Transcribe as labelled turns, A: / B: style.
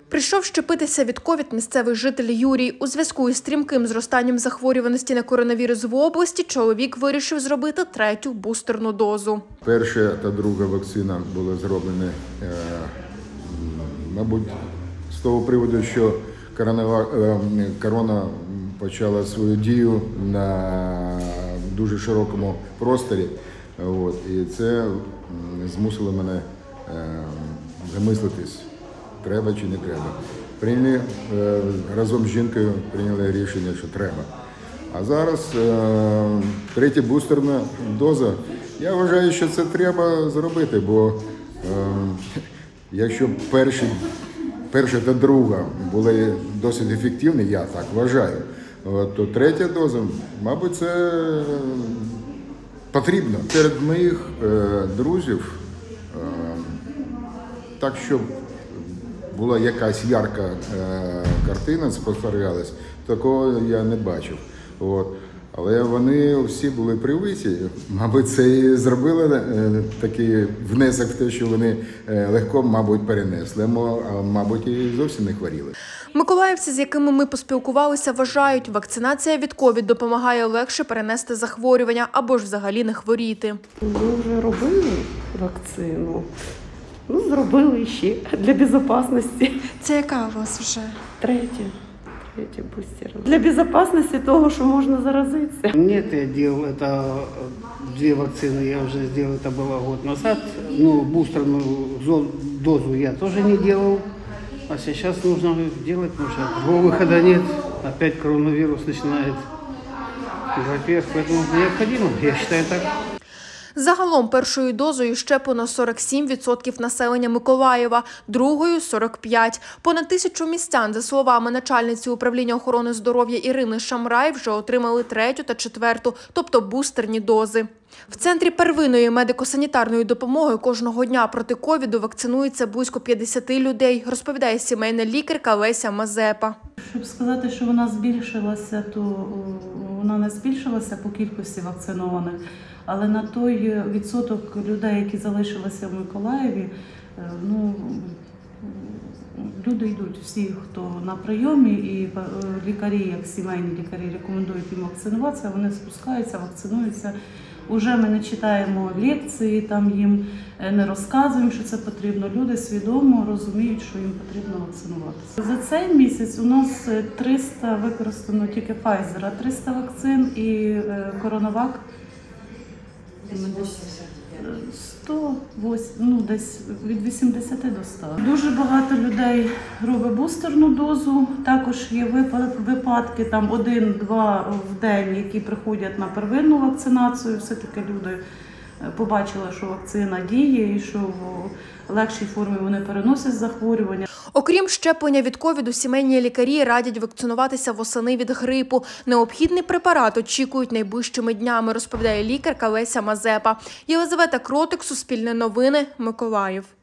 A: Прийшов щепитися від ковід місцевий житель Юрій. У зв'язку із стрімким зростанням захворюваності на коронавірус в області чоловік вирішив зробити третю бустерну дозу.
B: Перша та друга вакцина були зроблені, мабуть, з того приводу, що корона почала свою дію на дуже широкому просторі. І це змусило мене замислитись, треба чи не треба. Разом з жінкою прийняли рішення, що треба. А зараз третя бустерна доза. Я вважаю, що це треба зробити, бо якщо перша та друга були досить ефективні, я так вважаю, то третя доза, мабуть, це потрібно. Серед моїх друзів, так, щоб була якась ярка картина спостерігалась, такого я не бачив. Але вони всі були привиті. Мабуть, це і зробили такий внесок в те, що вони легко, мабуть, перенесли, а мабуть, і зовсім не хворіли.
A: Миколаївці, з якими ми поспілкувалися, вважають, вакцинація від ковід допомагає легше перенести захворювання або ж взагалі не хворіти.
C: Ми вже робили вакцину. Зробили ще для безпечності.
A: Це яка у вас вже?
C: Третя бустер. Для безопасности того, что можно заразиться.
D: Нет, я делал это 2 вакцины, я уже сделал, это было год назад. Бустерную дозу я тоже не делал. А сейчас нужно делать, потому что другого выхода нет. Опять коронавирус начинает грабеж, поэтому необходимо, я считаю так.
A: Загалом першою дозою щеплено 47% населення Миколаєва, другою – 45%. Понад 1000 містян, за словами начальниці управління охорони здоров'я Ірини Шамрай, вже отримали третю та четверту, тобто бустерні дози. В Центрі первинної медико-санітарної допомоги кожного дня проти ковіду вакцинується близько 50 людей, розповідає сімейна лікарка Леся Мазепа.
E: Щоб сказати, що вона збільшилася, то вона не збільшилася по кількості вакцинованих, але на той відсоток людей, які залишилися в Миколаєві, люди йдуть всі, хто на прийомі, і лікарі, як сімейні лікарі, рекомендують їм вакцинуватися, вони спускаються, вакцинуються. Уже ми не читаємо лекції, там їм не розказуємо, що це потрібно. Люди свідомо розуміють, що їм потрібно вакцинуватися. За цей місяць у нас 300 використано тільки Pfizer, 300 вакцин і Коронавак 108, десь від 80 до 100. Дуже багато людей робить бустерну дозу, також є випадки, там 1-2 в день, які приходять на первинну вакцинацію. Все-таки люди побачили, що вакцина діє і що в легшій формі вони переносять захворювання.
A: Окрім щеплення від ковіду, сімейні лікарі радять вакцинуватися восени від грипу. Необхідний препарат очікують найближчими днями, розповідає лікарка Леся Мазепа. Єлизавета Кротик, Суспільне новини, Миколаїв.